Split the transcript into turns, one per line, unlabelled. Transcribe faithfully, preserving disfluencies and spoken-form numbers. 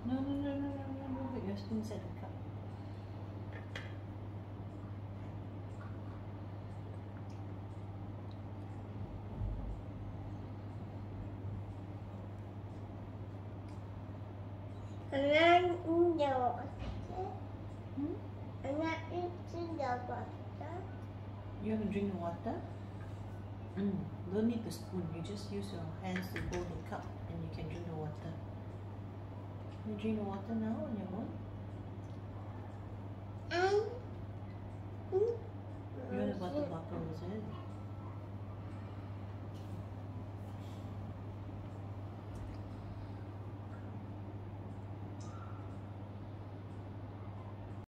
No, no, no, no, no, no, no. Put your spoon inside the cup.
I'm not in the water.
Hmm?
I'm not eating the water.
You want to drink the water? Mm. Don't need the spoon. You just use your hands to hold the cup and you can drink the water. You drink the water now on your own?